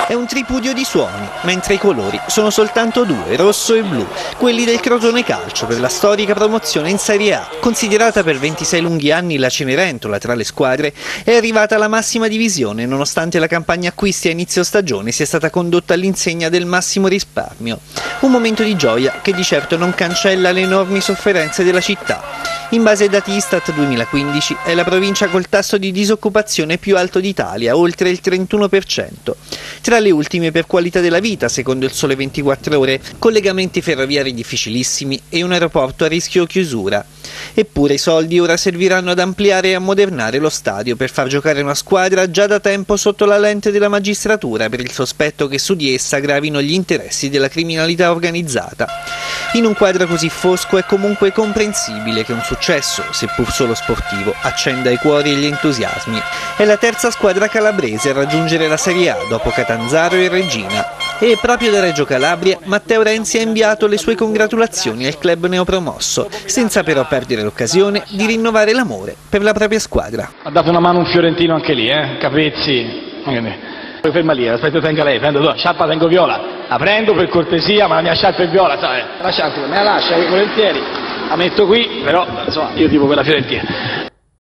È un tripudio di suoni, mentre i colori sono soltanto due, rosso e blu, quelli del Crotone Calcio per la storica promozione in Serie A. Considerata per 26 lunghi anni la Cenerentola tra le squadre, è arrivata alla massima divisione nonostante la campagna acquisti a inizio stagione sia stata condotta all'insegna del massimo risparmio. Un momento di gioia che di certo non cancella le enormi sofferenze della città. In base ai dati Istat 2015 è la provincia col tasso di disoccupazione più alto d'Italia, oltre il 31%. Tra le ultime per qualità della vita, secondo il Sole 24 Ore, collegamenti ferroviari difficilissimi e un aeroporto a rischio chiusura. Eppure i soldi ora serviranno ad ampliare e ammodernare lo stadio per far giocare una squadra già da tempo sotto la lente della magistratura per il sospetto che su di essa gravino gli interessi della criminalità organizzata. In un quadro così fosco è comunque comprensibile che un successo, seppur solo sportivo, accenda i cuori e gli entusiasmi. È la terza squadra calabrese a raggiungere la Serie A dopo Catanzaro e Reggina. E proprio da Reggio Calabria Matteo Renzi ha inviato le sue congratulazioni al club neopromosso, senza però perdere l'occasione di rinnovare l'amore per la propria squadra. Ha dato una mano un fiorentino anche lì, Capezzi. Poi ferma lì, aspetta, tenga lei, prendo la sciarpa, tengo viola, la prendo per cortesia, ma la mia sciarpa è viola, sai? La sciarpa me la lascia volentieri, la metto qui, però insomma io tipo quella fiorentina.